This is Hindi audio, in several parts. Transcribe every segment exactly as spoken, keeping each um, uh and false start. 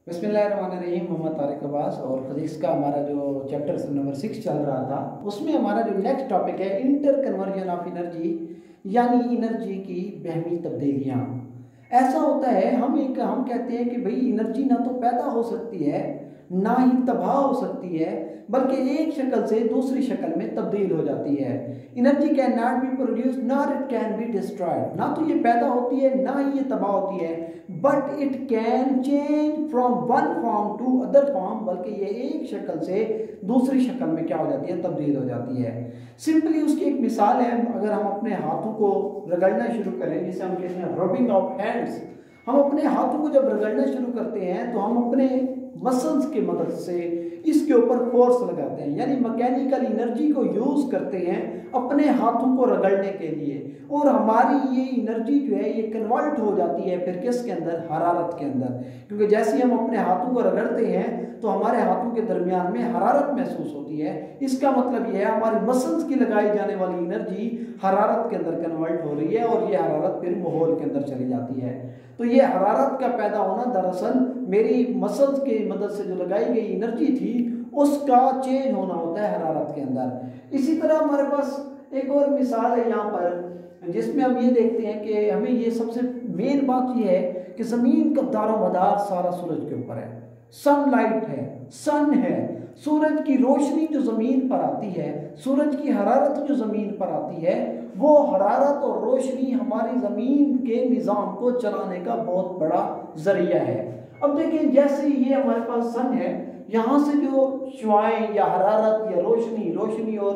बिस्मिल्लाहिर्रहमानिर्रहीम। मोहम्मद तारिक अब्बास और फिजिक्स का हमारा जो चैप्टर नंबर सिक्स चल रहा था उसमें हमारा जो नेक्स्ट टॉपिक है इंटर कन्वर्जन ऑफ एनर्जी, यानी एनर्जी की बहमी तब्दीलियाँ। ऐसा होता है हम एक हम कहते हैं कि भाई एनर्जी ना तो पैदा हो सकती है ना ही तबाह हो सकती है, बल्कि एक शक्ल से दूसरी शक्ल में तब्दील हो जाती है। Energy can not be produce nor it can be destroyed. ना तो ये पैदा होती है ना ही ये तबाह होती है, but it can change from one form to other form, बल्कि ये एक शक्ल से दूसरी शक्ल में क्या हो जाती है, तब्दील हो जाती है। सिंपली उसकी एक मिसाल है, अगर हम अपने हाथों को रगड़ना शुरू करें, जिसे हम कहते हैं रबिंग ऑफ हैंड्स। हम अपने हाथों को जब रगड़ना शुरू करते हैं तो हम अपने मसल्स की मदद से इसके ऊपर फोर्स लगाते हैं, यानी मैकेनिकल एनर्जी को यूज़ करते हैं अपने हाथों को रगड़ने के लिए, और हमारी ये एनर्जी जो है ये कन्वर्ट हो जाती है फिर किसके अंदर, हरारत के अंदर। क्योंकि जैसे ही हम अपने हाथों को रगड़ते हैं तो हमारे हाथों के दरमियान में हरारत महसूस होती है। इसका मतलब यह है हमारी मसल्स की लगाई जाने वाली एनर्जी हरारत के अंदर कन्वर्ट हो रही है, और ये हरारत फिर माहौल के अंदर चली जाती है। तो ये हरारत का पैदा होना दरअसल मेरी मसल्स की मदद से जो लगाई गई एनर्जी थी उसका चेंज होना होता है हरारत के अंदर। इसी तरह हमारे पास एक और मिसाल है यहाँ पर, जिसमें हम ये देखते हैं कि हमें ये सबसे मेन बात ये है कि ज़मीन का दारोमदार सारा सूरज के ऊपर है। सनलाइट है, सन है, सूरज की रोशनी जो ज़मीन पर आती है, सूरज की हरारत जो ज़मीन पर आती है, वो हरारत और रोशनी हमारी ज़मीन के निज़ाम को चलाने का बहुत बड़ा ज़रिया है। अब देखिए, जैसे ये हमारे पास सन है, यहाँ से जो शुआएं या हरारत या रोशनी रोशनी और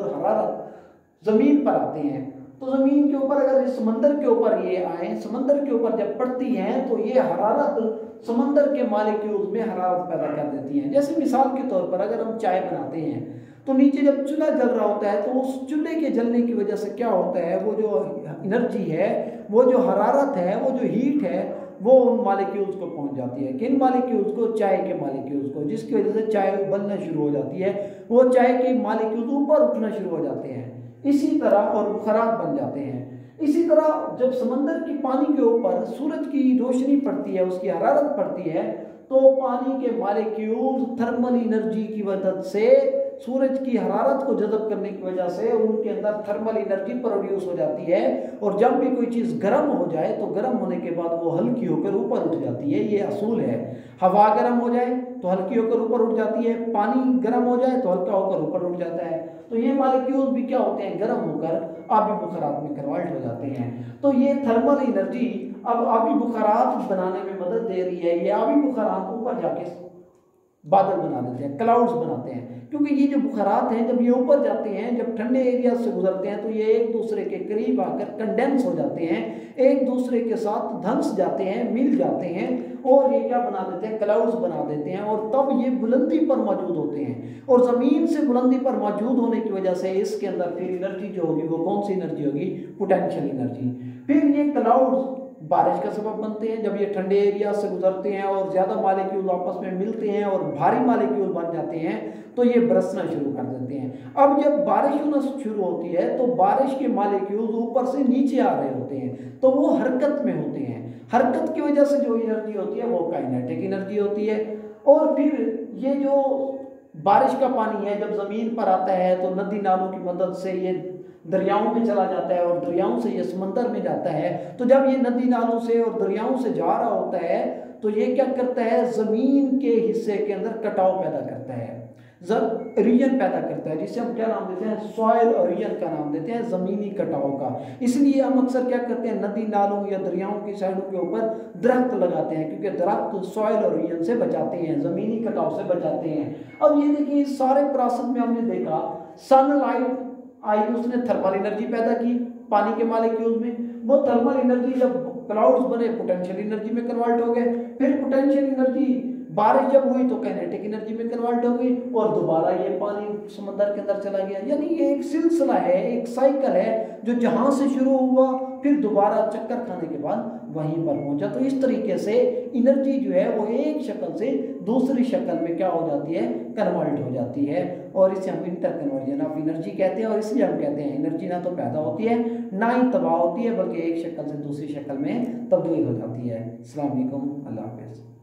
हरारत ज़मीन पर आते हैं, तो ज़मीन के ऊपर अगर इस समंदर के ऊपर ये आए, समंदर के ऊपर जब पड़ती हैं तो ये हरारत समंदर के मालिक्यूल्स में हरारत पैदा कर देती हैं। जैसे मिसाल के तौर पर अगर हम चाय बनाते हैं तो नीचे जब चूल्हा जल रहा होता है तो उस चूल्हे के जलने की वजह से क्या होता है, वो जो एनर्जी है, वो जो हरारत है, वो जो हीट है, वो उन मालिक्यूल्स को पहुंच जाती है। किन मालिक्यूल्स को? चाय के मालिक्यूल्स को, जिसकी वजह से चाय उबलना शुरू हो जाती है, वो चाय के मालिक्यूल्स ऊपर उठना शुरू हो जाते हैं, इसी तरह और बुखारात बन जाते हैं। इसी तरह जब समंदर की पानी के ऊपर सूरज की रोशनी पड़ती है, उसकी हरारत पड़ती है, तो पानी के मालिक्यूल्स थर्मल एनर्जी की मदद से सूरज की हरारत को जज़ब करने की वजह से उनके अंदर थर्मल एनर्जी प्रोड्यूस हो जाती है, और जब भी कोई चीज़ गर्म हो जाए तो गर्म होने के बाद वो हल्की होकर ऊपर उठ जाती है। ये असूल है। हवा गर्म हो जाए तो हल्की होकर ऊपर उठ जाती है, पानी गर्म हो जाए तो हल्का होकर ऊपर उठ जाता है। तो ये मालिक्यूल्स भी क्या होते हैं, गर्म होकर आबी बुखारात में कन्वर्ट हो जाते हैं। तो ये थर्मल एनर्जी अब आबी बुखारात बनाने में मदद दे रही है। ये आबी बुखारात ऊपर जाके बादल बना देते हैं, क्लाउड्स बनाते हैं, क्योंकि ये जो बुखारात हैं जब ये ऊपर जाते हैं, जब ठंडे एरिया से गुजरते हैं, तो ये एक दूसरे के करीब आकर कंडेंस हो जाते हैं, एक दूसरे के साथ धंस जाते हैं, मिल जाते हैं, और ये क्या बना देते हैं, क्लाउड्स बना देते हैं, और तब ये बुलंदी पर मौजूद होते हैं। और ज़मीन से बुलंदी पर मौजूद होने की वजह से इसके अंदर फिर एनर्जी जो होगी वो कौन सी एनर्जी होगी, पोटेंशियल एनर्जी। फिर ये क्लाउड्स बारिश का सबब बनते हैं। जब ये ठंडे एरिया से गुजरते हैं और ज़्यादा मालिक्यूल आपस में मिलते हैं और भारी मालिक्यूल बन जाते हैं, तो ये बरसना शुरू कर देते हैं। अब जब बारिश होना शुरू होती है तो बारिश के मालिक्यूल ऊपर से नीचे आ रहे होते हैं, तो वो हरकत में होते हैं। हरकत की वजह से जो एनर्जी होती है वो काइनेटिक एनर्जी होती है। और फिर ये जो बारिश का पानी है जब ज़मीन पर आता है तो नदी नालों की मदद से ये दरियाओं में चला जाता है, और दरियाओं से ये समंदर में जाता है। तो जब ये नदी नालों से और दरियाओं से जा रहा होता है तो ये क्या करता है, ज़मीन के हिस्से के अंदर कटाव पैदा करता है, जब रीजन पैदा करता है, जिसे हम क्या नाम देते हैं, सॉइल और रीजन का नाम देते हैं, ज़मीनी कटाव का। इसलिए हम अक्सर क्या करते हैं, नदी नालों या दरियाओं की साइडों के ऊपर दरख्त लगाते हैं, क्योंकि दरख्त सॉइल और रीजन से बचाते हैं, ज़मीनी कटाव से बचाते हैं। अब ये देखिए, सारे प्रोसेस में हमने देखा सनलाइट आई, उसने थर्मल एनर्जी पैदा की पानी के मालिक्यूल में। वो थर्मल एनर्जी जब क्लाउड्स बने पोटेंशियल एनर्जी में कन्वर्ट हो गए, फिर पोटेंशियल एनर्जी बारिश जब हुई तो काइनेटिक एनर्जी में कन्वर्ट हो गई, और दोबारा ये पानी समंदर के अंदर चला गया। यानी ये एक सिलसिला है, एक साइकिल है, जो जहाँ से शुरू हुआ फिर दोबारा चक्कर खाने के बाद वहीं पर पहुंचा। तो इस तरीके से एनर्जी जो है वो एक शक्ल से दूसरी शक्ल में क्या हो जाती है, कन्वर्ट हो जाती है, और इसे हम इंटर कन्वर्जन ऑफ एनर्जी कहते हैं। और इसलिए हम कहते हैं एनर्जी ना तो पैदा होती है ना ही तबाह होती है, बल्कि एक शक्ल से दूसरी शक्ल में तब्दील हो जाती है। अस्सलाम वालेकुम, अल्लाह हाफ़िज़।